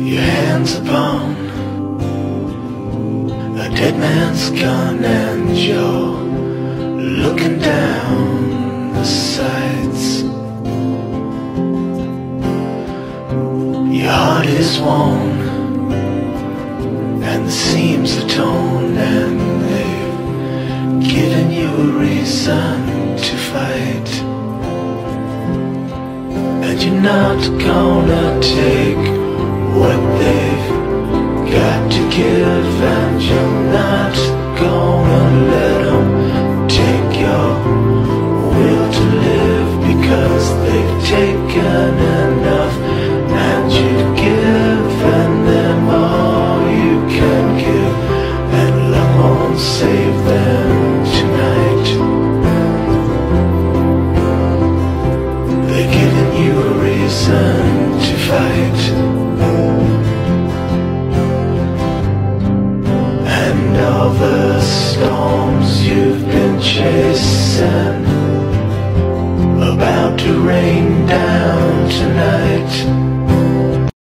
Your hands upon a dead man's gun, and you're looking down the sights. Your heart is worn and the seams are torn, and they've given you a reason to fight. And you're not gonna take what they've got to give, and you're not gonna let them take your will to live, because they've taken enough, and you've given them all you can give, and love won't save them tonight. They're giving you a reason to fight. And all the storms you've been chasing about to rain down tonight.